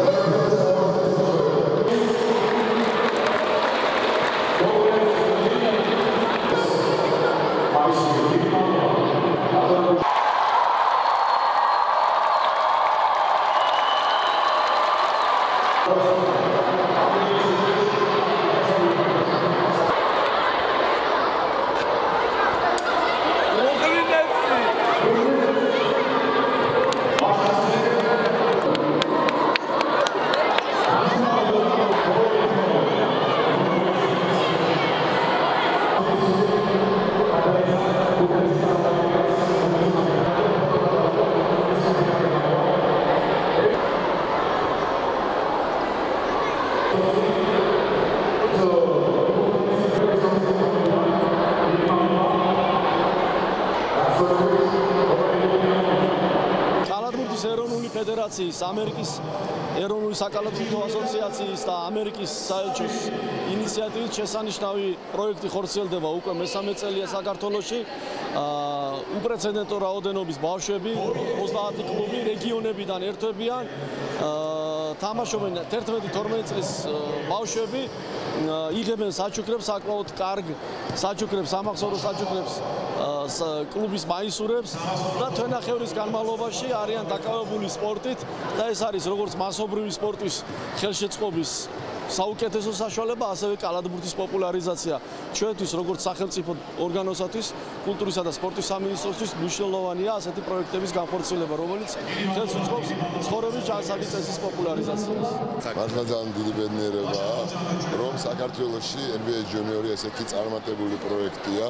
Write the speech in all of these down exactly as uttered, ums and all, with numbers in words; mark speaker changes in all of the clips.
Speaker 1: ეროვნული ფედერაციის, ამერიკის ეროვნული საკალათბურთო ასოციაციის და ამერიკის საელჩოს ინიციატივით შესანიშნავი პროექტი ხორციელდება უკვე მესამე წელია საქართველოში. უპრეცედენტო რაოდენობის ბავშვები, ოცდაათი კლუბი რეგიონებიდან ერთვებიან. თამაშობენ თერთმეტი თორმეტი წლის ბავშვები, იღებენ საჩუქრებს, საკმაოდ კარგ საჩუქრებს, სამახსოვრო საჩუქრებს კლუბის მაისურებს და თვენახევრის განმავლობაში არიან დაკავებული სპორტით და ეს არის როგორც მასობრივი სპორტის ხელშეწყობის საუკეთესო საშუალება, ასევე კალათბურთის პოპულარიზაცია. ჩვენთვის როგორც სახელმწიფო ორგანოსათვის, კულტურისა და სპორტის სამინისტროსთვის მნიშვნელოვანია ასეთი პროექტების განხორციელება, რომელიც ხელს უწყობს ცხოვრების ჯანსაღი წესის პოპულარიზაციას.
Speaker 2: მართლა ძალიან დიდი ბედნიერებაა, რომ საქართველოში ენ ბი ეი ჯუნიორი ესეთი წარმატებული პროექტია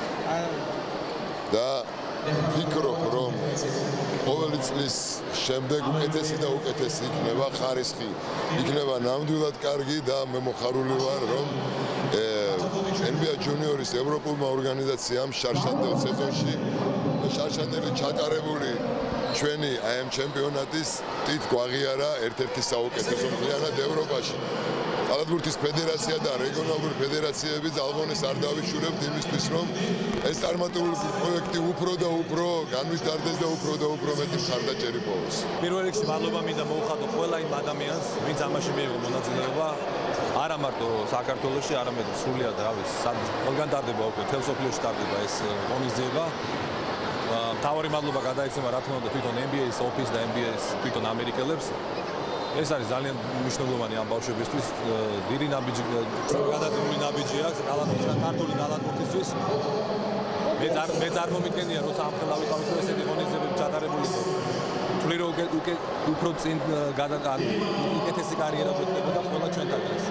Speaker 2: და ვფიქრობ, რომ ყოველი წლის შემდეგ უკეთესი და უკეთესი იქნება ხარისხი, იქნება ნამდვილად კარგი და მე მოხარული ვარ, რომ ენ ბი ეი ჯუნიორის ევროპულმა ორგანიზაციამ შარშანდელ სეზონში შარშანდელი ჩატარებული ჩვენი აი ამ ჩემპიონატის ტიტ გვაღიარა ერთ-ერთი საუკეთესო მთლიანად ევროპაში. კალათბურთის ფედერაცია და რეგიონალური ფედერაციები ძალღონეს არ დავიშურებთ იმისთვის, რომ ეს წარმატებული პროექტი უფრო და უფრო განვითარდეს და უფრო და უფრო მეტი მხარდაჭერი პოვოს.
Speaker 3: პირველ რიგში მადლობა მინდა მოუხადო ყველა იმ ადამიანს, ვინც ამაში მიიღო მონაწილეობა, არა მარტო საქართველოში, არამედ სრულიად, რა ვიცი, ყველგან ტარდება უკვე, მთელ მსოფლიოში ტარდება ეს ღონისძიება. მთავარი მადლობა გადაეცემა რა თქმა უნდა თვითონ ენ ბი ეის ოფისს და ენ ბი ეის თვითონ ამერიკელებს. ეს არის ძალიან მნიშვნელოვანი ამ ბავშვებისთვის, დიდი ნაბიჯი, გადადგმული ნაბიჯი აქვს კალათბურთის, ქართული კალათბურთისთვის. მე მე წარმომიდგენია, როცა ამ ხელა ვიყავით ესეთი ღონისძიებები ჩატარებული იყო. თვლი რომ უფრო წინ გადაკარი, უკეთესი კარიერა გვექნებოდა ყველა ჩვენთანაც.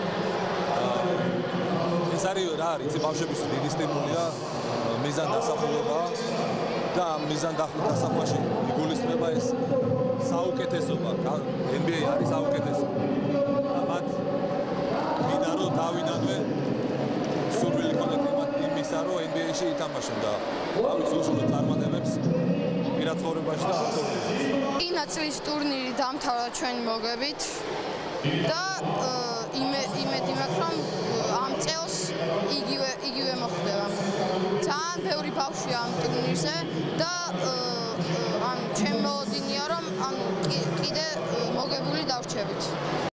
Speaker 3: ეს არის რა არის, ეს ბავშვებისთვის დიდი სტიმულია, მიზან დასახულება და მიზან დასახვაში იგულისხმება ეს საუკეთესობა. ენ ბი ეი არის საუკეთესო. და მათ მინდა რომ დავინანვე სურვილი ქონდეთ იმისა, რომ ენ ბი ეიში ითამაშონ და ავიც უშუალოდ წარმატებებს პირად ცხოვრებაში და ავტომობილში.
Speaker 4: ინა წლის ტურნირი დამთავრდა ჩვენი მოგებით და იმედი მაქვს, რომ ამ წელს იგივე იგივე მოხდება. ძალიან ბევრი ბავშვია ამ ტურნირზე და ან ჩემ მოლოდინია, რომ ან კიდე მოგებული დავრჩებით.